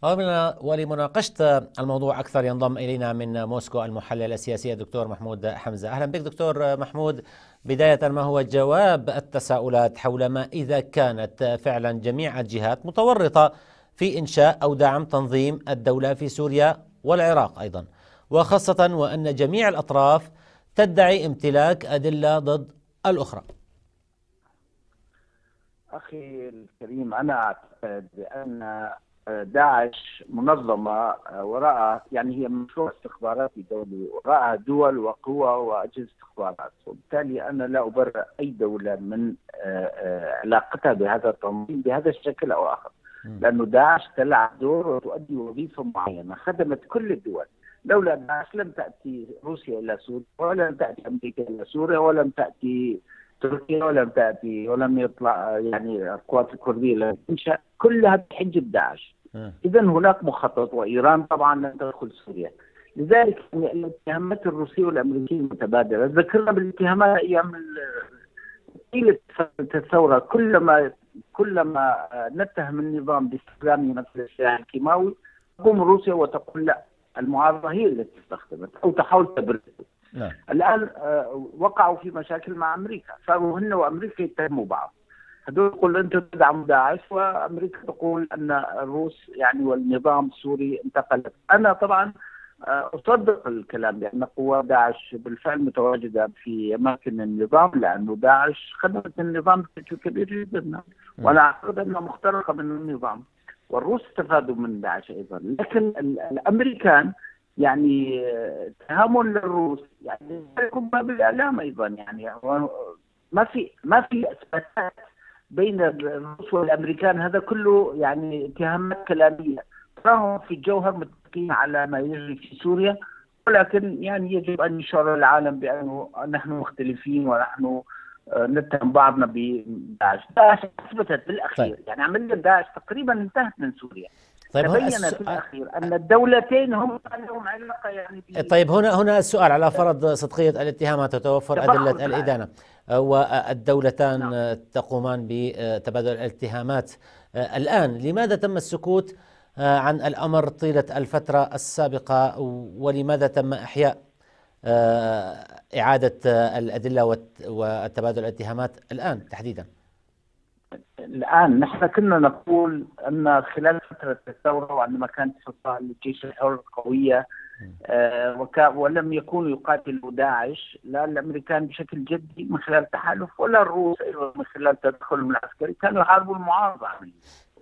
ولمناقشة الموضوع أكثر ينضم إلينا من موسكو المحلل السياسي الدكتور محمود حمزة. أهلا بك دكتور محمود. بداية، ما هو جواب التساؤلات حول ما إذا كانت فعلا جميع الجهات متورطة في إنشاء أو دعم تنظيم الدولة في سوريا والعراق أيضا، وخاصة وأن جميع الأطراف تدعي امتلاك أدلة ضد الأخرى؟ أخي الكريم، أنا أعتقد بأن داعش منظمة وراء، يعني هي مشروع استخباراتي دولي وراءها دول وقوى وأجهزة استخبارات، وبالتالي أنا لا أبرئ أي دولة من علاقتها بهذا التنظيم بهذا الشكل أو آخر، لأنه داعش تلعب دور وتؤدي وظيفة معينة خدمت كل الدول. لولا داعش لم تأتي روسيا إلى سوريا، ولم تأتي أمريكا إلى سوريا، ولم تأتي تركيا، ولم يطلع يعني القوات الكردية لم تنشأ، كلها بحجة داعش. إذا هناك مخطط، وإيران طبعا لن تدخل سوريا. لذلك الاتهامات الروسية والأمريكية المتبادلة، ذكرنا بالاتهامات أيام الثورة، كلما نتهم النظام باستخدام مثل السلاح الكيماوي تقوم روسيا وتقول لا، المعارضة هي التي استخدمت أو تحاول تبرئ. الآن وقعوا في مشاكل مع أمريكا، صاروا هن وأمريكا يتهموا بعض. هذول يقول أنتم تدعموا داعش، وأمريكا تقول أن الروس يعني والنظام السوري انتقلت. أنا طبعا أصدق الكلام بأن قوات داعش بالفعل متواجدة في أماكن النظام، لأنه داعش خدمت النظام بشكل كبير جدا، وأنا أعتقد أنها مخترقة من النظام، والروس استفادوا من داعش أيضا. لكن الأمريكان يعني تهامل للروس يعني يكون بالإعلام أيضا، يعني ما في إثباتات بين الروس والأمريكان، هذا كله يعني اتهامات كلامية. تراهم في الجوهر متفقين على ما يجري في سوريا، ولكن يعني يجب أن يشعر العالم بأنه نحن مختلفين ونحن نتهم بعضنا بداعش. داعش أثبتت بالأخير، يعني عملية داعش تقريبا انتهت من سوريا. طيب، تبين في الأخير أن الدولتين هم لهم علاقة يعني طيب، هنا السؤال: على فرض صدقية الاتهامات وتوفر أدلة الإدانة، والدولتان تقومان بتبادل الاتهامات، الآن لماذا تم السكوت عن الأمر طيلة الفترة السابقة، ولماذا تم إحياء إعادة الأدلة وتبادل الاتهامات الآن تحديدا؟ الآن نحن كنا نقول أن خلال فترة الثورة، وعندما كانت سلطة الجيش الحر قوية ولم يكونوا يقاتلوا داعش، لا الأمريكان بشكل جدي من خلال تحالف، ولا الروس أيضا من خلال تدخلهم العسكري، كانوا يحاربوا المعارضة عمليا.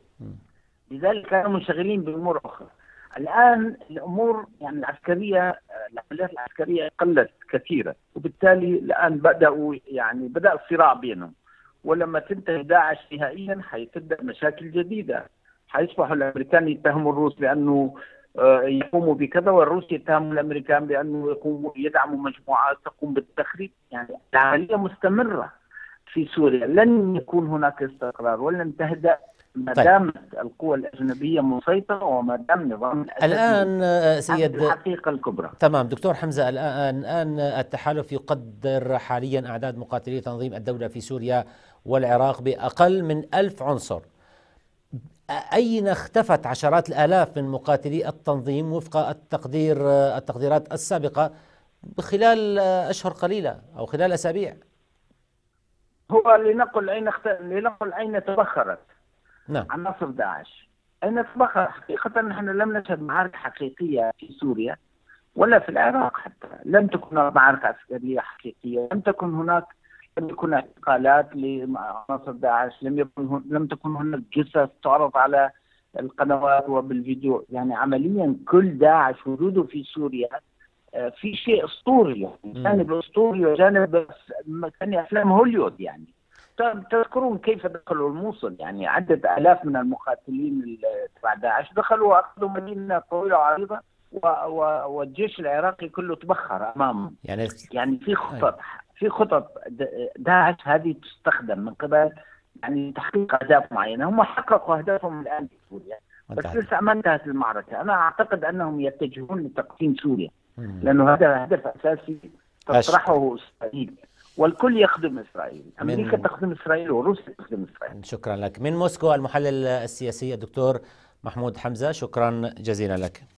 لذلك كانوا منشغلين بأمور أخرى. الآن الأمور يعني العسكرية، العمليات العسكرية قلت كثيرا، وبالتالي الآن بدأ الصراع بينهم. ولما تنتهي داعش نهائيا حتبدأ مشاكل جديدة، حيصبح الأمريكان يتهموا الروس بأنه يقوموا بكذا، والروس يتهموا الأمريكان بأنه يدعموا مجموعات تقوم بالتخريب. يعني العملية مستمرة في سوريا، لن يكون هناك استقرار ولن تهدأ ما دامت القوى الأجنبية مسيطرة، وما دام نظام الآن سيد الحقيقة الكبرى. تمام دكتور حمزة، الآن التحالف يقدر حاليا أعداد مقاتلي تنظيم الدولة في سوريا والعراق بأقل من 1000 عنصر. أين اختفت عشرات الآلاف من مقاتلي التنظيم وفق التقديرات السابقة خلال أشهر قليلة أو خلال أسابيع؟ هو لنقل أين تبخرت عناصر داعش، أين تبخر. حقيقة نحن لم نشهد معارك حقيقية في سوريا ولا في العراق، حتى لم تكن معارك عسكرية حقيقية، لم يكن اعتقالات لعناصر داعش، لم تكن هناك جثث تعرض على القنوات وبالفيديو. يعني عمليا كل داعش وجوده في سوريا في شيء أسطوري، يعني جانب أسطوري وجانب كان أفلام هوليوود. يعني تذكرون كيف دخلوا الموصل، يعني عدة آلاف من المقاتلين تبع داعش دخلوا وأخذوا مدينة طويلة وعريضة، والجيش العراقي كله تبخر أمامهم. يعني في خطط داعش هذه تستخدم من قبل يعني تحقيق أهداف معينة. هم حققوا أهدافهم الآن في سوريا، بس لسه ما انتهت المعركة. أنا أعتقد أنهم يتجهون لتقسيم سوريا، لأنه هذا هدف أساسي تطرحه إسرائيل، والكل يخدم إسرائيل. أمريكا تخدم إسرائيل وروسيا تخدم إسرائيل. شكرا لك. من موسكو المحلل السياسي الدكتور محمود حمزة، شكرا جزيلا لك.